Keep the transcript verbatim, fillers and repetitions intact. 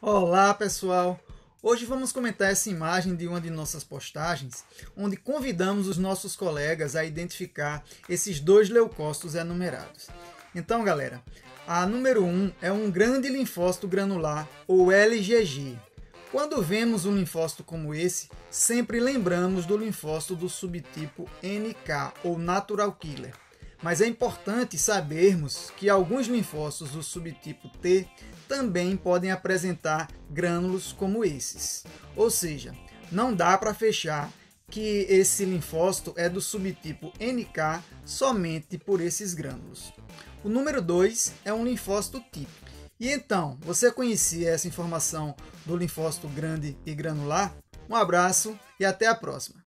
Olá pessoal, hoje vamos comentar essa imagem de uma de nossas postagens, onde convidamos os nossos colegas a identificar esses dois leucócitos enumerados. Então galera, a número um é um grande linfócito granular, ou L G G. Quando vemos um linfócito como esse, sempre lembramos do linfócito do subtipo N K, ou Natural Killer. Mas é importante sabermos que alguns linfócitos do subtipo T também podem apresentar grânulos como esses. Ou seja, não dá para fechar que esse linfócito é do subtipo N K somente por esses grânulos. O número dois é um linfócito típico. E então, você conhecia essa informação do linfócito grande e granular? Um abraço e até a próxima!